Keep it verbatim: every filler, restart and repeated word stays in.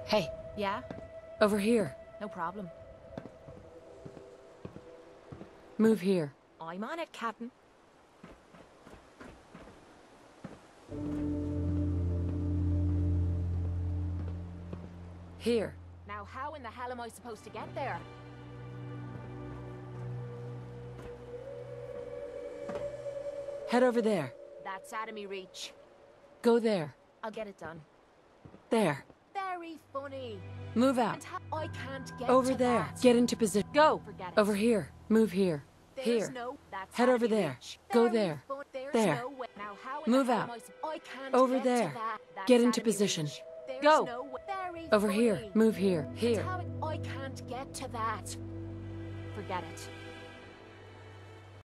Hey, Yeah? over here. No problem. Move here. I'm on it, Captain. Here. Now how in the hell am I supposed to get there? Head over there. That's out of me reach. Go there. I'll get it done. There. Very funny. Move out. And how I can't get Over to there. that. Get into position. Go. Forget it. Over here. Move here. There's Here. no... That's Head out over of me there. reach. Go Very there. fun- There's There. no way. Now how in Move the hell out. am I sup- I can't Over get there. to that. That's Get out into of me position. reach. There's Go. no way. Very Over here. funny. Move here. And Here. how it- I can't get to that. Forget it.